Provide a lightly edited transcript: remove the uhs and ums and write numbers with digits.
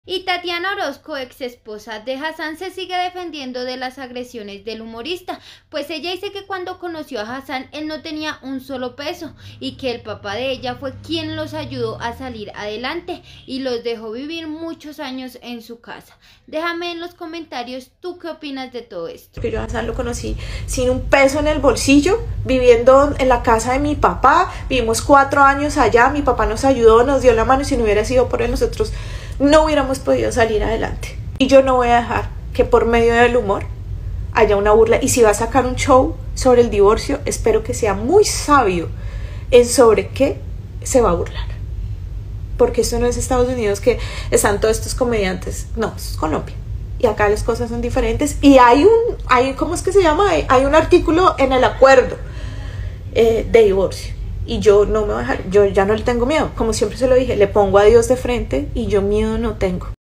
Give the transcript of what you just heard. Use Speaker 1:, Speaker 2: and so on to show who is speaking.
Speaker 1: Y Tatiana Orozco, ex esposa de Hassan, se sigue defendiendo de las agresiones del humorista, pues ella dice que cuando conoció a Hassan él no tenía un solo peso y que el papá de ella fue quien los ayudó a salir adelante y los dejó vivir muchos años en su casa. Déjame en los comentarios tú qué opinas de todo esto.
Speaker 2: Yo a Hassan lo conocí sin un peso en el bolsillo, viviendo en la casa de mi papá, vivimos 4 años allá, mi papá nos ayudó, nos dio la mano y si no hubiera sido por él nosotros no hubiéramos podido salir adelante. Y yo no voy a dejar que por medio del humor haya una burla. Y si va a sacar un show sobre el divorcio, espero que sea muy sabio en sobre qué se va a burlar. Porque esto no es Estados Unidos, que están todos estos comediantes. No, esto es Colombia. Y acá las cosas son diferentes. Y hay ¿cómo es que se llama? Hay un artículo en el acuerdo de divorcio. Y yo no me voy a dejar, yo ya no le tengo miedo, como siempre se lo dije, le pongo a Dios de frente y yo miedo no tengo.